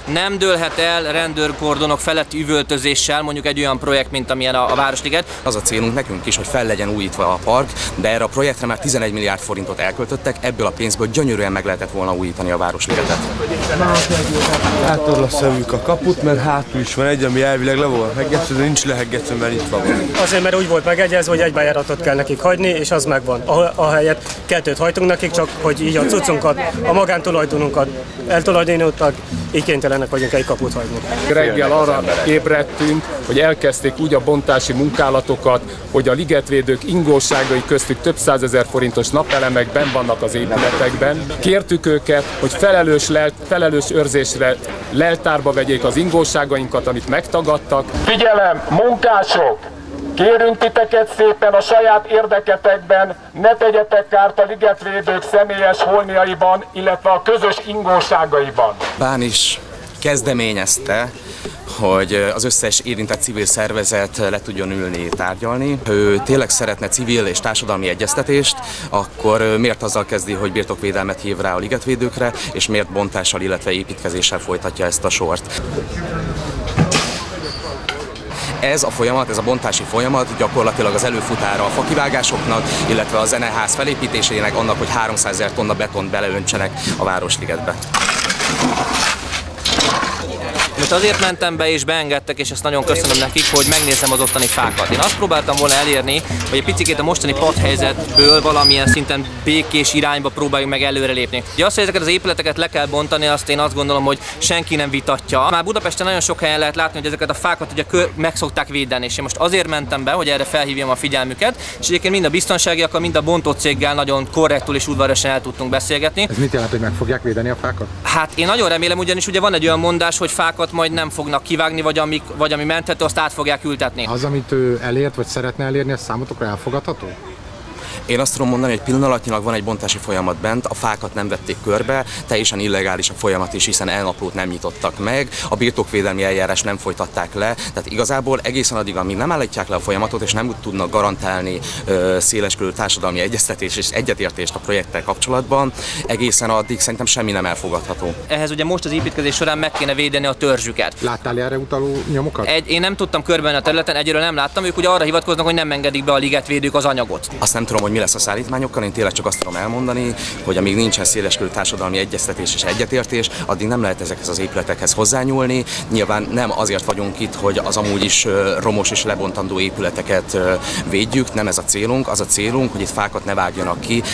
nem dőlhet el rendőrkordonok feletti üvöltözéssel, mondjuk egy olyan projekt, mint amilyen a Városliget. Az a célunk nekünk is, hogy fel legyen újítva a park, de erre a projektre már 11 milliárd forintot elköltöttek, ebből a pénzből gyönyörűen meg lehetett volna újítani a Városligetet. Átorlasszavjuk a kaput, mert hátul is van egy, ami elvileg le volt meggetsző, de nincs leheggetsző, mert itt van. Azért, mert úgy volt megegyezve, hogy egy bejáratot kell nekik hagyni, és az megvan. Ahelyett kettőt hajtunk nekik, csak hogy így a cuccunkat, a magántulajdonunkat eltulajdonítottak, így kénytelenek vagyunk egy kaput hagyni. Reggel arra ébredtünk, hogy elkezdték úgy a bontási munkálatokat, hogy a ligetvédők ingósságai köztük több 100 000 forintos napelemek benn vannak az épületekben. Kértük őket, hogy felelős őrzésre leltárba vegyék az ingósságainkat, amit megtagadtak. Figyelem, munkások! Kérünk titeket szépen a saját érdeketekben, ne tegyetek kárt a ligetvédők személyes holmiaiban, illetve a közös ingósságaiban. Bán is kezdeményezte, hogy az összes érintett civil szervezet le tudjon ülni, tárgyalni. Ha ő tényleg szeretne civil és társadalmi egyeztetést, akkor miért azzal kezdi, hogy birtokvédelmet hív rá a ligetvédőkre, és miért bontással, illetve építkezéssel folytatja ezt a sort. Ez a folyamat, ez a bontási folyamat gyakorlatilag az előfutára a fakivágásoknak, illetve a zeneház felépítésének, annak, hogy 300 000 tonna betont beleöntsenek a Városligetbe. Most azért mentem be és beengedtek, és ezt nagyon köszönöm nekik, hogy megnézem az ottani fákat. Én azt próbáltam volna elérni, hogy egy picit a mostani padhelyzetből valamilyen szinten békés irányba próbáljunk meg előrelépni. Ugye azt, hogy ezeket az épületeket le kell bontani, azt én azt gondolom, hogy senki nem vitatja. Már Budapesten nagyon sok helyen lehet látni, hogy ezeket a fákat ugye meg szokták védeni, és én most azért mentem be, hogy erre felhívjam a figyelmüket, és egyébként mind a biztonságiakkal, mind a bontócéggel nagyon korrektul és udvariasan el tudtunk beszélgetni. Ez mit jelent, hogy meg fogják védeni a fákat? Hát én nagyon remélem, ugyanis ugye van egy olyan mondás, hogy fákat majd nem fognak kivágni, vagy ami menthető, azt át fogják ültetni. Az, amit ő elért, vagy szeretne elérni, ez számotokra elfogadható? Én azt tudom mondani, hogy pillanatnyilag van egy bontási folyamat bent, a fákat nem vették körbe, teljesen illegális a folyamat is, hiszen elnaplót nem nyitottak meg, a birtokvédelmi eljárás nem folytatták le, tehát igazából egészen addig, amíg nem állítják le a folyamatot, és nem tudnak garantálni széleskörű társadalmi egyeztetés és egyetértést a projekttel kapcsolatban, egészen addig szerintem semmi nem elfogadható. Ehhez ugye most az építkezés során meg kéne védeni a törzsüket. Láttál erre utaló nyomokat? Én nem tudtam körbevenni a területen, egyről nem láttam, ők ugye arra hivatkoznak, hogy nem engedik be a ligetvédők az anyagot. Azt nem tudom, hogy mi lesz a szállítmányokkal, én tényleg csak azt tudom elmondani, hogy amíg nincsen széleskörű társadalmi egyeztetés és egyetértés, addig nem lehet ezekhez az épületekhez hozzányúlni. Nyilván nem azért vagyunk itt, hogy az amúgy is romos és lebontandó épületeket védjük, nem ez a célunk, az a célunk, hogy itt fákat ne vágjanak ki.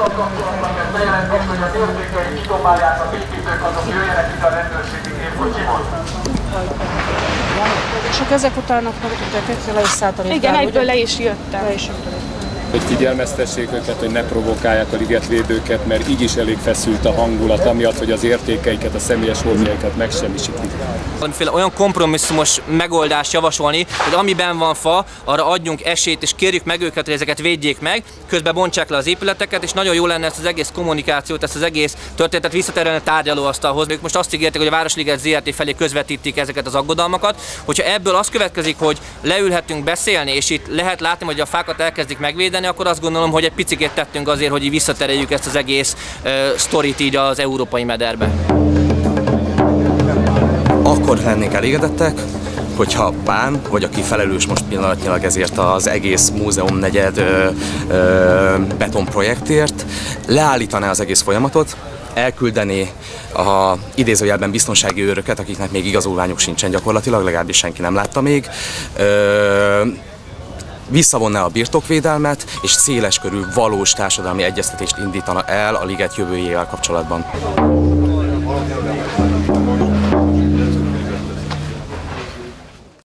Csak ezek után le is szálltani. Igen, egyből le is jöttem. Hogy figyelmeztessék őket, hogy ne provokálják a ligetvédőket, mert így is elég feszült a hangulat, amiatt, hogy az értékeiket, a személyes holmiaikat megsemmisítik. Valamiféle olyan kompromisszumos megoldást javasolni, hogy amiben van fa, arra adjunk esélyt, és kérjük meg őket, hogy ezeket védjék meg, közben bontsák le az épületeket, és nagyon jó lenne ezt az egész kommunikációt, ezt az egész történetet visszaterelni a tárgyalóasztalhoz. Ők most azt ígérték, hogy a Városliget ZRT felé közvetítik ezeket az aggodalmakat. Hogyha ebből az következik, hogy leülhetünk beszélni, és itt lehet látni, hogy a fákat elkezdik megvédeni, akkor azt gondolom, hogy egy picikét tettünk azért, hogy így visszatereljük ezt az egész sztorit így az európai mederbe. Akkor lennénk elégedettek, hogyha Bán, vagy aki felelős most pillanatnyilag ezért az egész múzeumnegyed betonprojektért, leállítaná az egész folyamatot, elküldeni a idézőjelben biztonsági őröket, akiknek még igazolványuk sincsen gyakorlatilag, legalábbis senki nem látta még, visszavonná a birtokvédelmet, és széleskörű valós társadalmi egyeztetést indítana el a liget jövőjével kapcsolatban.